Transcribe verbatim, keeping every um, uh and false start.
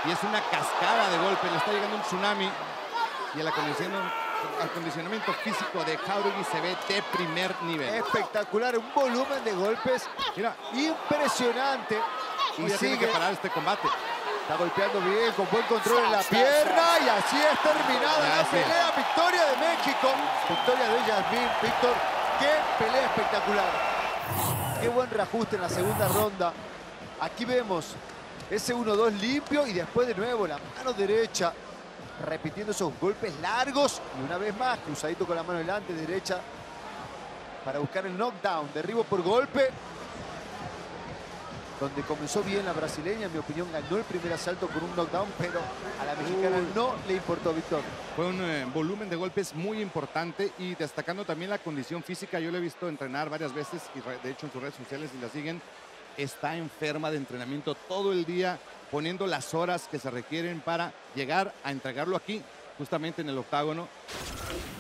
y es una cascada de golpes. Le está llegando un tsunami y el acondicionamiento, acondicionamiento físico de Jauregui se ve de primer nivel. Espectacular, un volumen de golpes Mira, impresionante. y Y ya tiene que sigue. parar este combate. Está golpeando bien, con buen control en la pierna. Y así es terminada la Gracias. pelea. Victoria de México. Victoria de Yasmín. Víctor, qué pelea espectacular. Qué buen reajuste en la segunda ronda. Aquí vemos ese uno dos limpio y después de nuevo la mano derecha repitiendo esos golpes largos. Y una vez más, cruzadito con la mano delante, derecha, para buscar el knockdown. Derribo por golpe. Donde comenzó bien la brasileña, en mi opinión, ganó el primer asalto con un knockdown, pero a la mexicana Uy. no le importó, Víctor. Fue un eh, volumen de golpes muy importante y destacando también la condición física. Yo lo he visto entrenar varias veces y de hecho en sus redes sociales, si la siguen, está enferma de entrenamiento todo el día, poniendo las horas que se requieren para llegar a entregarlo aquí, justamente en el octágono.